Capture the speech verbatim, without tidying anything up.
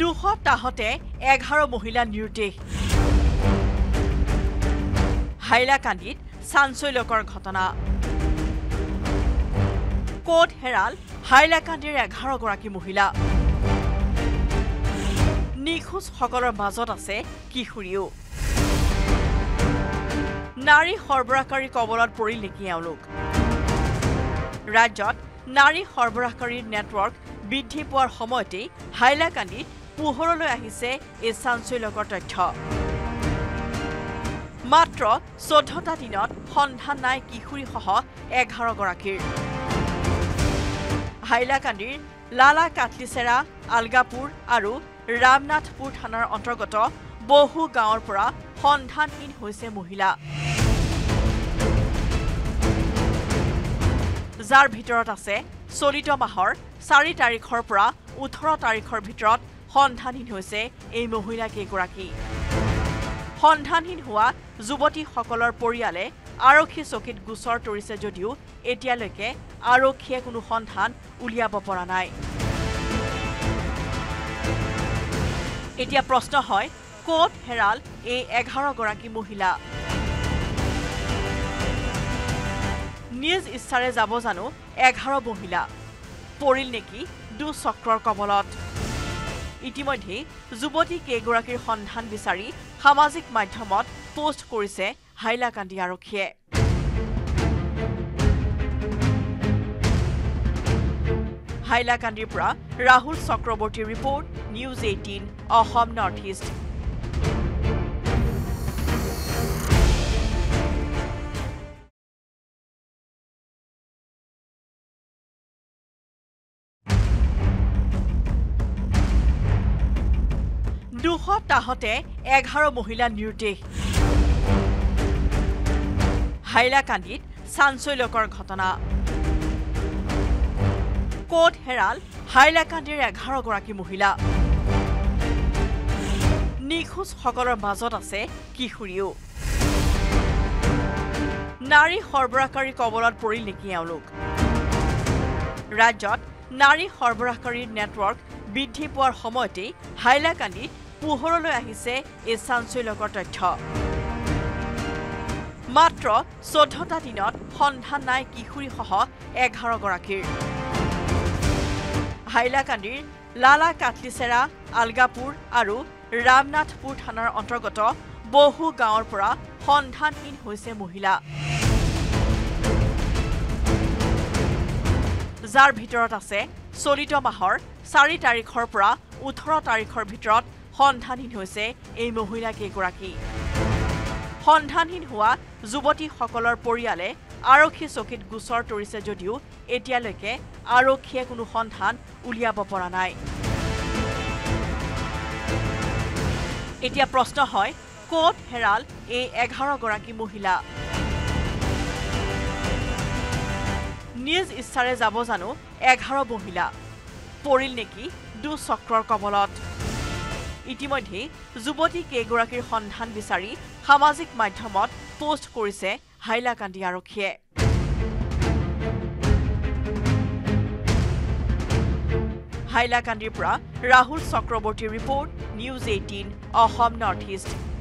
দুসপ্তাহতে এঘাৰ মহিলা নিৰুদ্দেশ হাইলাকান্দিত চাঞ্চল্যকৰ ঘটনা কোট হেৰাল হাইলাকান্দিৰ এঘাৰ গৰাকী মহিলা নিখোজ সকলৰ মাজত আছে কিশোৰীও নাৰী সৰবৰাহকাৰী কৱলত পৰিল নেকি এওঁলোক ৰাজ্যত নাৰী সৰবৰাহকাৰীৰ নেটৱৰ্ক বৃদ্ধি পোৱাৰ সময়তে হাইলাকান্দিত পোহৰলৈ আহিছে এই চাঞ্চল্যকৰ তথ্য মাত্ৰ চৈধ্যটা দিনত সন্ধান নাই কিশোৰীসহ এঘাৰ গৰাকীৰ হাইলাকান্দিৰ লালা কাটলিচেৰা আলগাপুৰ আৰু ৰামনাথপুৰ থানাৰ অন্তৰ্গত বহু গাঁৱৰ পৰা সন্ধানহীন হৈছে মহিলা যাৰ ভিতৰত আছে চলিত মাহৰ চাৰি তাৰিখৰ পৰা ওঠৰ তাৰিখৰ ভিতৰত সন্ধানহীন হৈছে এই মহিলা কেইগৰাকী সন্ধানহীন হোৱা যুৱতীসকলৰ পৰিয়ালে আৰক্ষী চকীত গোচৰ তৰিছে যদিও এতিয়ালৈকে আৰক্ষীয়ে কোনো সন্ধান উলিয়াব পৰা নাই এতিয়া প্ৰশ্ন হয় কোট হেৰাল এই এঘাৰ গৰাকী মহিলা নিজ ইচ্ছাৰে যাব জানো এঘাৰ মহিলা পৰিল নেকি দুচক্ৰৰ কৱলত ইতিমধ্যে যুৱতী কেইগৰাকীৰ সন্ধান বিচাৰি সামাজিক মাধ্যমত পোষ্ট কৰিছে হাইলাকান্দি আৰক্ষীয়ে হাইলাকান্দিৰ পৰা ৰাহুল চক্ৰৱৰ্তীৰ report news eighteen Assam north east দুসপ্তাহতে এঘাৰ মহিলা নিৰুদ্দেশ হাইলাকান্দিত চাঞ্চল্যকৰ ঘটনা কোট হেৰাল হাইলাকান্দিৰ এঘাৰ গৰাকী মহিলা নিখোজ সকলৰ মাজত আছে কিশোৰীও নাৰী সৰবৰাহকাৰী কৱলত পৰিল নেকি এওঁলোক ৰাজ্যত নাৰী সৰবৰাহকাৰীৰ নেটৱৰ্ক বৃদ্ধি পোৱাৰ সময়তে হাইলাকান্দিত পোহৰলৈ আহিছে এই চাঞ্চল্যকৰ তথ্য মাত্ৰ চৈধ্যটা দিনত সন্ধান নাই কিশোৰীসহ এঘাৰ গৰাকীৰ হাইলাকান্দিৰ লালা কাটলিচেৰা আলগাপুৰ আৰু ৰামনাথপুৰ থানাৰ অন্তৰ্গত বহু গাঁৱৰ পৰা সন্ধানহীন হৈছে মহিলা যাৰ ভিতৰত আছে চলিত মাহৰ চাৰি তাৰিখৰ পৰা ওঠৰ তাৰিখৰ ভিতৰত সন্ধানহীন হৈছে এই মহিলা কেইগৰাকী সন্ধানহীন হোৱা যুৱতীসকলৰ পৰিয়ালে আৰক্ষী চকীত গোচৰ তৰিছে যদিও এতিয়ালৈকে আৰক্ষীয়ে কোনো সন্ধান উলিয়াব পৰা নাই এতিয়া প্ৰশ্ন হয় কোট হেৰাল এই এঘাৰ গৰাকী মহিলা নিজ ইচ্ছাৰে যাব জানো এঘাৰ মহিলা পৰিল নেকি দুচক্ৰৰ কৱলত ইতিমধ্যে যুৱতী কেইগৰাকীৰ সন্ধান বিচাৰি সামাজিক মাধ্যমত পোষ্ট কৰিছে হাইলাকান্দি আৰক্ষীয়ে হাইলাকান্দিৰ পৰা ৰাহুল চক্ৰৱৰ্তীৰ report news eighteen Assam north east